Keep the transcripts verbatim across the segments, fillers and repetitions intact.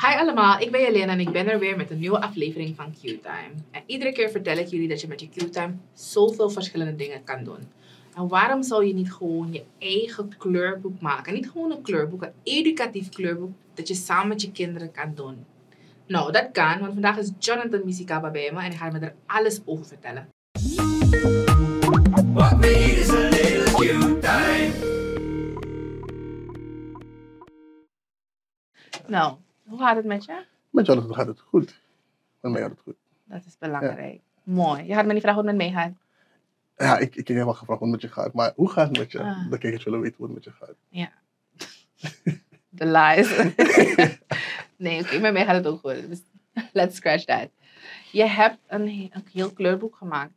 Hi allemaal, ik ben Jelena en ik ben er weer met een nieuwe aflevering van Q-Time. En iedere keer vertel ik jullie dat je met je Q-Time zoveel verschillende dingen kan doen. En waarom zou je niet gewoon je eigen kleurboek maken? Niet gewoon een kleurboek, een educatief kleurboek dat je samen met je kinderen kan doen. Nou, dat kan, want vandaag is Jonathan Misikaba bij me en hij gaat me er alles over vertellen. What we need is a little Q-Time. Nou, hoe gaat het met je? Met Jonathan gaat het goed. Met mij gaat het goed. Dat is belangrijk. Ja. Mooi. Je gaat me niet vragen hoe het met mij gaat. Ja, ik, ik heb helemaal gevraagd hoe het met je gaat. Maar hoe gaat het met je? Ah. Dan kijkers willen weten hoe het met je gaat. Ja. De lies. Nee, oké, okay, met mij gaat het ook goed. Dus let's scratch that. Je hebt een, een heel kleurboek gemaakt.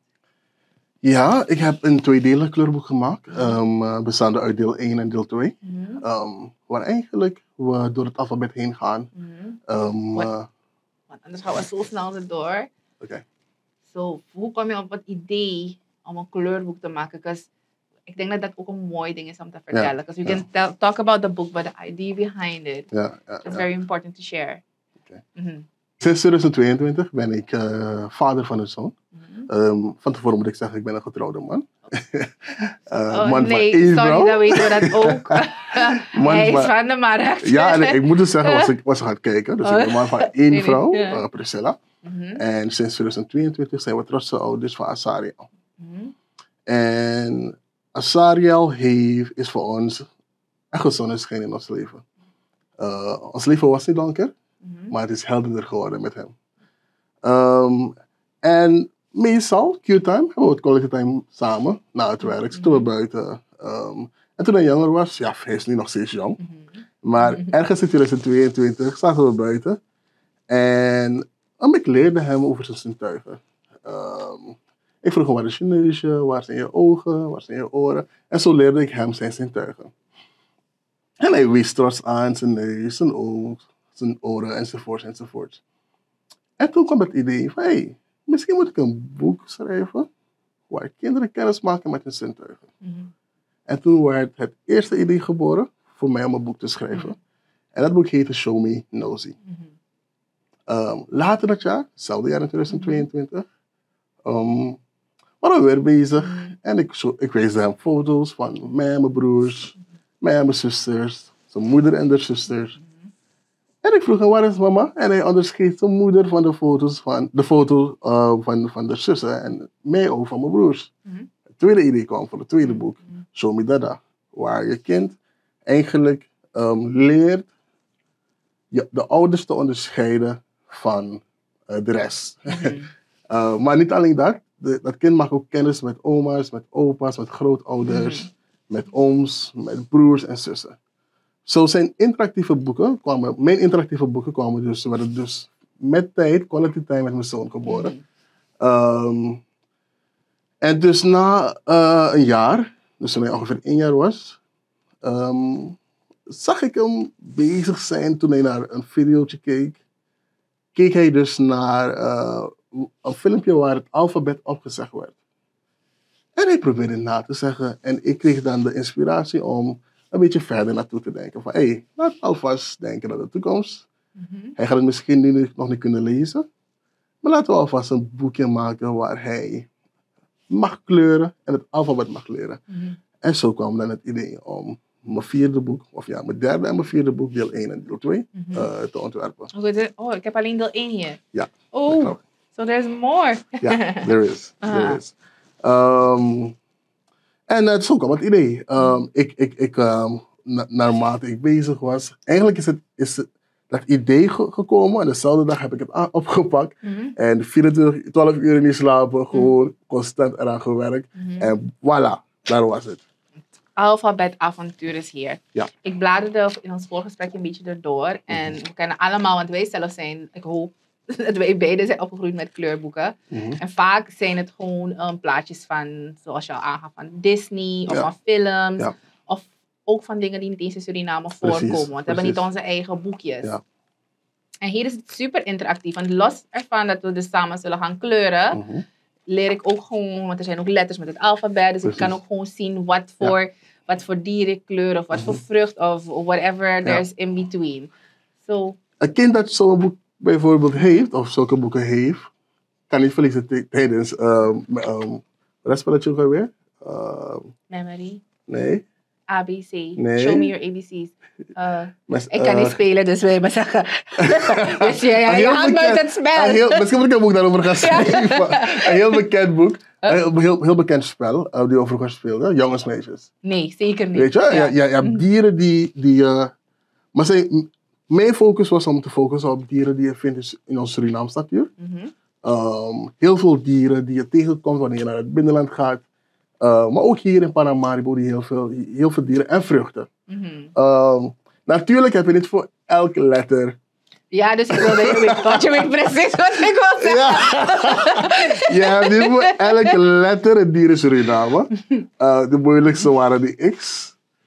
Ja, ik heb een tweedelig kleurboek gemaakt. Um, uh, bestaande uit deel één en deel twee. Mm-hmm. Um, waar eigenlijk we door het alfabet heen gaan. Mm-hmm. Um, Wat? uh, Want anders gaan we zo snel erdoor. Oké. Okay. So, hoe kom je op het idee om een kleurboek te maken? Because ik denk dat dat ook een mooi ding is om te vertellen. Because ja, we ja. can tell, talk about the book, but the idea behind it. Ja, ja, It's ja. very important to share. Okay. Mm-hmm. Sinds twintig tweeëntwintig ben ik uh, vader van een zoon. Mm-hmm. Um, van tevoren moet ik zeggen, ik ben een getrouwde man. uh, oh man nee, van één sorry, vrouw. dan weten we dat ook. Man Hij is van... van de markt. Ja, en ik moet dus zeggen, was ik, was ze gaat kijken. Dus ik ben een man van één nee, vrouw, nee, ja. uh, Priscilla. Mm-hmm. En sinds twintig tweeëntwintig zijn we trotse ouders van Asariel. Mm-hmm. En Asariel heeft, is voor ons echt een zonneschijn in ons leven. Uh, ons leven was niet donker, Mm-hmm. maar het is helderder geworden met hem. Um, en meestal, Q-time, hebben we het quality time samen, na het werk, zitten we buiten. Um, en toen hij jonger was, ja, hij is nu nog steeds jong. Mm-hmm. Maar ergens in twintig tweeëntwintig zaten we buiten. En um, ik leerde hem over zijn zintuigen. Um, ik vroeg hem, waar is je neusje, waar zijn je ogen, waar zijn je oren? En zo leerde ik hem zijn zintuigen. En hij wees trots aan zijn neus, zijn oog, zijn oren, enzovoort, enzovoort. En toen kwam het idee van, hé, hey, misschien moet ik een boek schrijven waar kinderen kennis maken met hun zintuigen. Mm-hmm. En toen werd het eerste idee geboren voor mij om een boek te schrijven. Mm-hmm. En dat boek heette Show Me Nosy. Mm-hmm. Um, later dat jaar, hetzelfde jaar in twintig tweeëntwintig, um, waren we weer bezig. Mm-hmm. En ik, zo, ik wees hem foto's van mij en mijn broers, mij en mijn zusters, zijn moeder en haar zusters. Mm-hmm. En ik vroeg hem, waar is mama? En hij onderscheid zijn moeder van de foto's van de foto uh, van, van de zussen en mij ook van mijn broers. Mm-hmm. Het tweede idee kwam voor het tweede boek, Mm-hmm. Show Me Dada, waar je kind eigenlijk um, leert je, de ouders te onderscheiden van uh, de rest. Mm-hmm. uh, maar niet alleen dat, de, dat kind maakt ook kennis met oma's, met opa's, met grootouders, Mm-hmm. met ooms, met broers en zussen. Zo zijn interactieve boeken, kwamen, mijn interactieve boeken kwamen dus, werden dus met tijd, quality time met mijn zoon geboren. Mm-hmm. Um, en dus na uh, een jaar, dus toen hij ongeveer één jaar was, um, zag ik hem bezig zijn toen hij naar een videootje keek. Keek hij dus naar uh, een filmpje waar het alfabet opgezegd werd. En hij probeerde na te zeggen. En ik kreeg dan de inspiratie om een beetje verder naartoe te denken. Van hé, hey, laat alvast denken aan de toekomst. Mm-hmm. Hij gaat het misschien nu nog niet kunnen lezen. Maar laten we alvast een boekje maken waar hij mag kleuren en het alfabet mag leren. Mm-hmm. En zo kwam dan het idee om mijn vierde boek, of ja, mijn derde en mijn vierde boek, deel één en deel twee, Mm-hmm. uh, te ontwerpen. Oh, ik heb alleen deel één hier. Ja. Oh, klopt. so there's more. Ja, there is. There Ah. is. Um, en uh, zo kwam het idee. Um, ik, ik, ik, um, na, naarmate ik bezig was, eigenlijk is, het, is het, dat idee ge- gekomen en dezelfde dag heb ik het a- opgepakt. Mm-hmm. En vierentwintig, twaalf uur niet slapen, gewoon constant eraan gewerkt. Mm-hmm. En voilà, daar was het. Alfabetavontuur is hier. Ja. Ik bladerde in ons voorgesprek een beetje erdoor. En we kennen allemaal, want wij zelf zijn, ik hoop dat wij beiden zijn opgegroeid met kleurboeken. Mm-hmm. En vaak zijn het gewoon um, plaatjes van, zoals je al aangaf, van Disney of Ja. van films. Ja. Of ook van dingen die niet eens in Suriname Precies, voorkomen. Want we hebben niet precies. onze eigen boekjes. Ja. En hier is het super interactief. Want los ervan dat we dus samen zullen gaan kleuren, Mm-hmm. leer ik ook gewoon, want er zijn ook letters met het alfabet. Dus Precies. ik kan ook gewoon zien wat voor, ja. wat voor dier ik kleur of wat mm-hmm. voor vrucht of whatever Ja. there's in between. So, een kind dat zo'n boek bijvoorbeeld heeft, of zulke boeken heeft, kan niet verliezen t- tijdens, um, um, wat is spelletje ook alweer? Um, Memory. nee. A B C. Nee. Show me your A B C's. Uh, Mas, ik kan uh, niet spelen, dus wil je maar zeggen. dus ja, ja, een je heel haalt me uit het Een spel. heel, misschien moet ik een boek daarover gaan schrijven. Een heel bekend boek. Een heel, heel, heel bekend spel, uh, die we vroeger speelden. Jongensmeisjes. Nee, zeker niet. Weet je? Ja. Ja. Ja, je hebt dieren die... die uh, maar zijn, mijn focus was om te focussen op dieren die je vindt in- in ons Suriname-statuur. Mhm. Um, heel veel dieren die je tegenkomt wanneer je naar het binnenland gaat. Uh, maar ook hier in Paramaribo die heel veel, heel veel dieren en vruchten. Mhm. Um, natuurlijk heb je niet voor elke letter. Ja, dus ik wilde je weet, want je weet precies wat ik wil zeggen. Ja. Je hebt niet voor elke letter een dier in Suriname. Uh, de moeilijkste waren die X.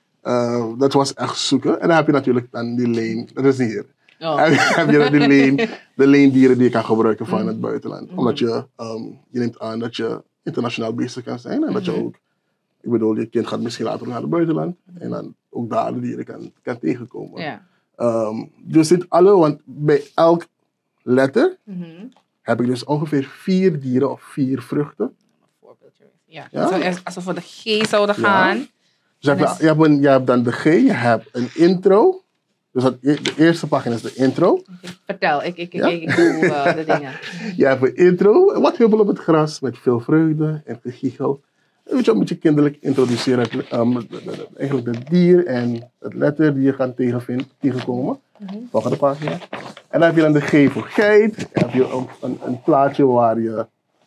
Uh, dat was echt zoeken. En dan heb je natuurlijk dan die leen. Dat is niet hier. Oh. En dan heb je dan die leen, de leendieren die je kan gebruiken van het buitenland. Omdat je, um, je neemt aan dat je internationaal bezig kan zijn. En dat je ook, ik bedoel, je kind gaat misschien later naar het buitenland. En dan ook daar de dieren kan, kan tegenkomen. Ja. Um, dus dit alle, want bij elk letter Mhm. heb ik dus ongeveer vier dieren of vier vruchten. Voorbeeldje. Ja. Ja? Zo, als- Als we voor de G zouden Ja. gaan. Dus je hebt, Dan is- je, hebt een, je hebt dan de G, je hebt een intro. Dus dat, de eerste pagina is de intro. Vertel, ik, ik, ik, Ja? ik, ik doe uh, de dingen. Je hebt een intro, wat hubbel op het gras met veel vreugde en gegiegel. Weet je, een beetje kinderlijk introduceren, het, um, de- de- de- eigenlijk het dier en het letter die je gaat tegenvinden, tegenkomen. Volgende pagina. En dan heb je dan de G voor geit. Dan heb je een, een, een plaatje waar je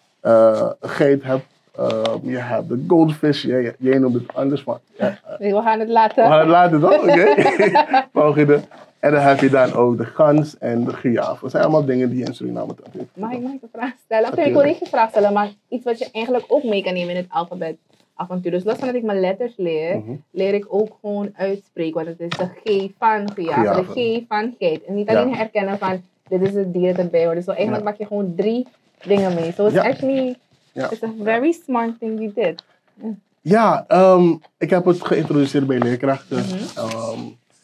uh, een geit hebt. Um, je hebt de goldfish, jij, jij noemt het anders, maar ja, Nee, we gaan het laten. we gaan het later toch? Oké. Volgende. En dan heb je dan ook de gans en de giraffe. Dat zijn allemaal dingen die je in Suriname hebt. Mag ik, mag ik een vraag stellen? Oké, ik wil Natuurlijk. niet een vraag stellen, maar iets wat je eigenlijk ook mee kan nemen in het alfabet avontuur. Dus los van dat ik mijn letters leer, Mhm. leer ik ook gewoon uitspreken. Want het is de G van giraffe, Giraffe. de G van geit. En niet alleen Ja. herkennen van, dit is het dier dat erbij hoort. Dus zo eigenlijk Ja. maak je gewoon drie dingen mee. So it's Ja. actually, Ja. it's a very smart thing you did. Ja, ehm, ik heb het geïntroduceerd bij leerkrachten. Mhm. Ehm,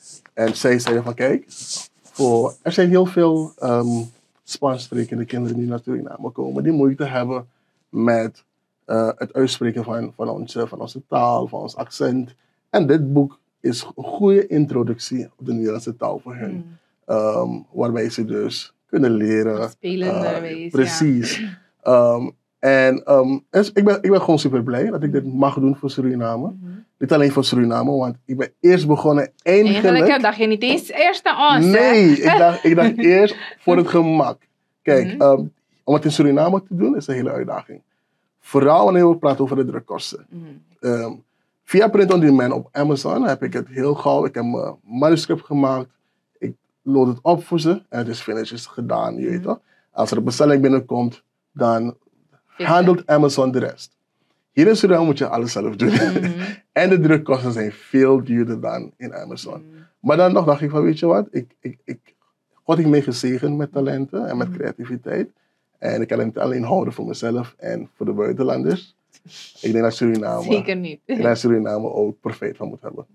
en zij zeiden van kijk, voor, er zijn heel veel um, Spaans-sprekende kinderen die naar Suriname komen. Die moeite hebben met uh, het uitspreken van, van, onze, van onze taal, van ons accent. En dit boek is een goede introductie op de Nederlandse taal voor hen. Ehm, waarbij ze dus kunnen leren. Spelenderwijs, Uh, ja. precies. Ehm, en ehm, dus ik, ben, ik ben gewoon super blij dat ik dit mag doen voor Suriname. Mhm. Niet alleen voor Suriname, want ik ben eerst begonnen eigenlijk... Eigenlijk dacht je niet eens eerst aan ons, hè? Nee, ik dacht, ik dacht eerst voor het gemak. Kijk, Mhm. ehm, om het in Suriname te doen is een hele uitdaging. Vooral wanneer we praten over de drukkosten. Mhm. Ehm, via Print on Demand op Amazon heb ik het heel gauw. Ik heb mijn manuscript gemaakt. Ik load het op voor ze. En het is finished, het is gedaan, je weet toch. Als er een bestelling binnenkomt, dan Fixen. handelt Amazon de rest. Hier in Suriname moet je alles zelf doen. Mhm. En de drukkosten zijn veel duurder dan in Amazon. Mhm. Maar dan nog dacht ik van, weet je wat, ik, ik, ik, God heeft mij gezegend met talenten en met Mhm. creativiteit. En ik kan het niet alleen houden voor mezelf en voor de buitenlanders. Ik denk dat Suriname, Zeker niet. ik denk dat Suriname ook profijt van moet hebben.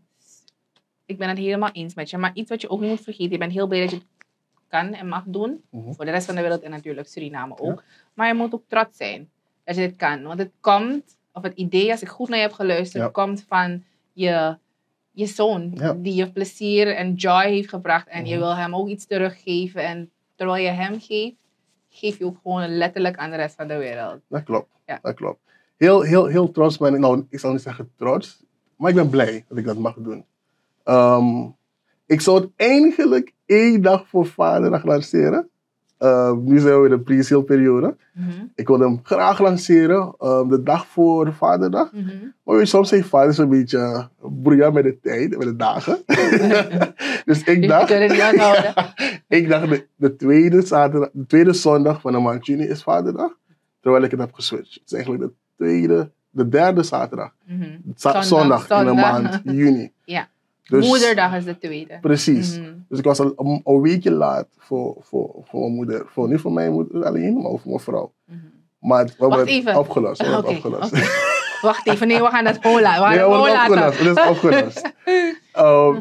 Ik ben het helemaal eens met je. Maar iets wat je ook niet moet vergeten. Je bent heel blij dat je het kan en mag doen. Mhm. Voor de rest van de wereld en natuurlijk Suriname ook. Maar je moet ook trots zijn dat je dit kan. Want het komt, of het idee, als ik goed naar je heb geluisterd, Ja. komt van je, je zoon. Ja. Die je plezier en joy heeft gebracht. En je Mhm. wil hem ook iets teruggeven. En terwijl je hem geeft, geef je ook gewoon letterlijk aan de rest van de wereld. Dat klopt, Ja. dat klopt. Heel, heel, heel trots ben ik, nou ik zal niet zeggen trots, maar ik ben blij dat ik dat mag doen. Ehm, ik zou het eigenlijk één dag voor Vaderdag lanceren. Ehm, nu zijn we in de pre-sale periode. Mhm. Ik wilde hem graag lanceren, ehm, de dag voor Vaderdag. Mhm. Maar weet je, soms zijn vaders een beetje broeien met de tijd, met de dagen. Dus ik Je dacht, kunt het niet aanhouden. ik dacht de, de, tweede zaterdag, de tweede zondag van de maand juni is Vaderdag. Terwijl ik het heb geswitcht. Het is eigenlijk de tweede, de derde zaterdag. Mhm. Za- Zondag, zondag, in de zondag. maand juni. Ja. Dus, Moederdag is de tweede. Precies. Mhm. Dus ik was al een, een weekje laat voor, voor, voor mijn moeder. Voor, niet voor mijn moeder alleen, maar ook voor mijn vrouw. Mhm. Maar we hebben Wacht het even. opgelost. We hebben Oké, het opgelost. oké. Wacht even, nee, we gaan het gewoon laten. We gaan Nee, het we gewoon hebben het laten. opgelost. Het is opgelost. Ehm,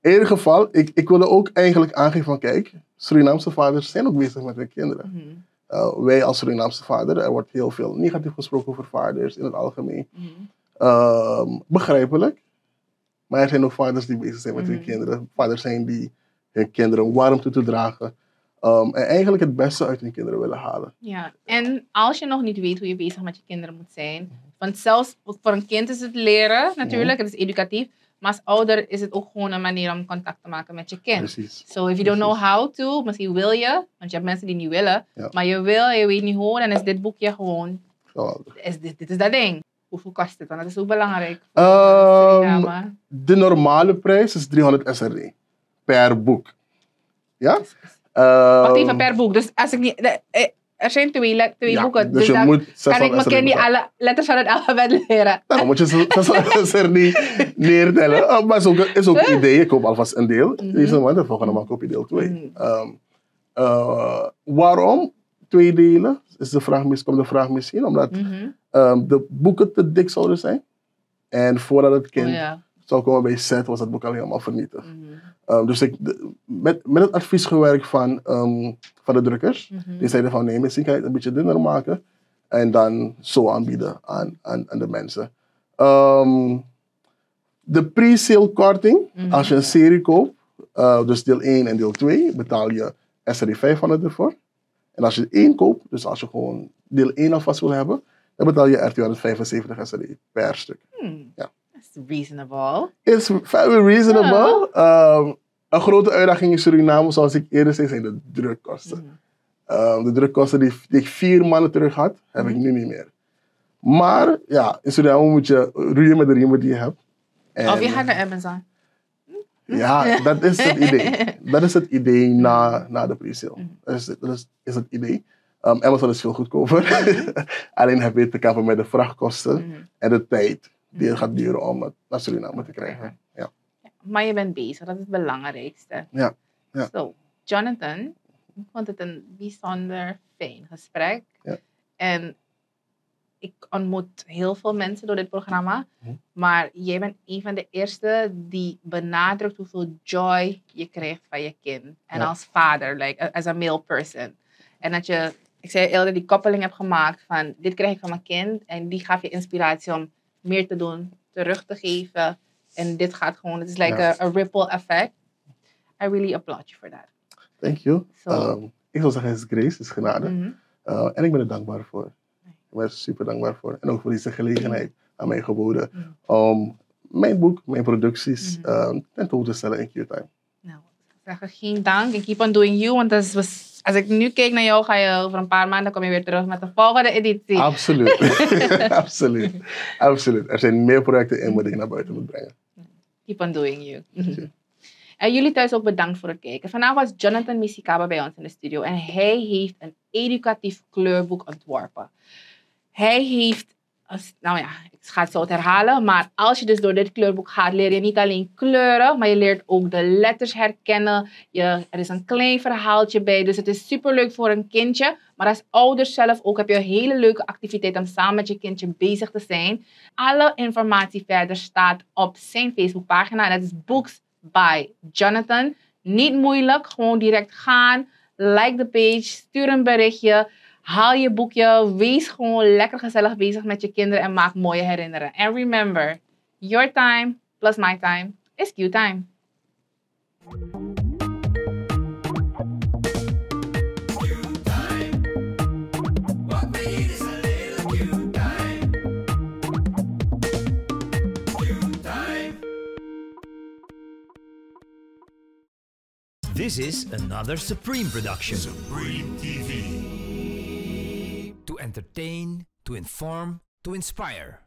In ieder geval, ik, ik wilde ook eigenlijk aangeven van kijk, Surinaamse vaders zijn ook bezig met hun kinderen. Mm-hmm. Uh, wij als Surinaamse vader, er wordt heel veel negatief gesproken over vaders in het algemeen. Mm-hmm. Um, begrijpelijk. Maar er zijn ook vaders die bezig zijn met Mm-hmm. hun kinderen. Vaders zijn die hun kinderen warmte toedragen. Um, en eigenlijk het beste uit hun kinderen willen halen. Ja, en als je nog niet weet hoe je bezig met je kinderen moet zijn. Want zelfs voor een kind is het leren natuurlijk, het is educatief. Maar als ouder is het ook gewoon een manier om contact te maken met je kind. Precies. So if you don't know Precies. how to, misschien wil je, want je hebt mensen die niet willen. Ja. Maar je wil en je weet niet hoe, dan is dit boekje gewoon, Geweldig. is dit, dit is dat ding. Hoeveel kost het? Want dat is ook belangrijk voor Um, Suriname. De normale prijs is driehonderd S R D per boek. Ja? Wacht Um, even, per boek. Dus als ik niet, de- eh, er zijn twee, le- twee ja, boeken. dus je dan moet kan ik zeshonderd mijn S R D kind niet betalen. alle letters van het alfabet leren. Nou, dan moet je zeshonderd S R D neertellen. Uh, maar is ook, is ook een idee. Ik koop alvast een deel. Mhm. Deze maand, de volgende maand koop je deel twee. Mhm. Um, uh, waarom twee delen? Is de vraag, mis- komt de vraag misschien omdat Mhm. um, de boeken te dik zouden zijn. En voordat het kind Oh, ja. zou komen bij set, was het boek al helemaal vernietigd. Mhm. Um, dus ik, de- met, met het advies gewerkt van, um, van de drukkers. Mhm. Die zeiden van nee, misschien kan je het een beetje dunner maken. En dan zo aanbieden aan, aan, aan de mensen. Um, de pre-sale korting, Mhm. als je een serie koopt, uh, dus deel één en deel twee, betaal je S R D vijfhonderd ervoor. En als je één koopt, dus als je gewoon deel één alvast wil hebben, dan betaal je er tweehonderdvijfenzeventig S R D per stuk. Hmm. Ja. That's reasonable. Is very reasonable. Um, een grote uitdaging in Suriname, zoals ik eerder zei, zijn de drukkosten. Mhm. Um, de drukkosten die, die ik vier maanden terug had, heb ik nu niet meer. Maar ja, in Suriname moet je roeien met de riemen die je hebt. En, Of je gaat naar Amazon. ja, dat is het idee. Dat is het idee na, na de pre-sale. Dat is, dat is, is het idee. Um, Amazon is veel goedkoper. Alleen heb je te kampen met de vrachtkosten Mhm. en de tijd die het gaat duren om het naar Suriname te krijgen. Ja. Maar je bent bezig, dat is het belangrijkste. Ja, ja. Zo, Jonathan, ik vond het een bijzonder fijn gesprek. Ja. En ik ontmoet heel veel mensen door dit programma. Mhm. Maar jij bent een van de eerste die benadrukt hoeveel joy je krijgt van je kind. En Ja. als vader, like, as a male person. En dat je, ik zei eerder, die koppeling hebt gemaakt van dit krijg ik van mijn kind. En die gaf je inspiratie om meer te doen, terug te geven. En dit gaat gewoon, het is like Ja. a, a ripple effect. I really applaud you for that. Thank you. Zo. Um, ik zou zeggen, het is grace, het is genade. Mhm. Uh, en ik ben er dankbaar voor. Ik ben er super dankbaar voor. En ook voor deze gelegenheid aan mij geboden Mhm. om mijn boek, mijn producties Mhm. um, tentoon te stellen in Q-Time. Nou, ik zeg er geen dank. En keep on doing you. Want als, was- als ik nu kijk naar jou, ga je over een paar maanden kom je weer terug met de volgende editie. Absoluut. Absoluut. Absoluut. Er zijn meer projecten in die ik naar buiten moet brengen. Keep on doing you. En jullie thuis ook bedankt voor het kijken. Vandaag was Jonathan Misikaba bij ons in de studio. En hij heeft een educatief kleurboek ontworpen. Hij heeft, als- nou ja, ik ga het zo herhalen. Maar als je dus door dit kleurboek gaat, leer je niet alleen kleuren. Maar je leert ook de letters herkennen. Je, er is een klein verhaaltje bij. Dus het is superleuk voor een kindje. Maar als ouders zelf ook heb je een hele leuke activiteit om samen met je kindje bezig te zijn. Alle informatie verder staat op zijn Facebookpagina. En dat is Books by Jonathan. Niet moeilijk, gewoon direct gaan. Like de page, stuur een berichtje. Haal je boekje. Wees gewoon lekker gezellig bezig met je kinderen en maak mooie herinneringen. And remember, your time plus my time is Q-time. What we need is a little Q time. Q time. This is another Supreme production. Supreme T V. To entertain, to inform, to inspire.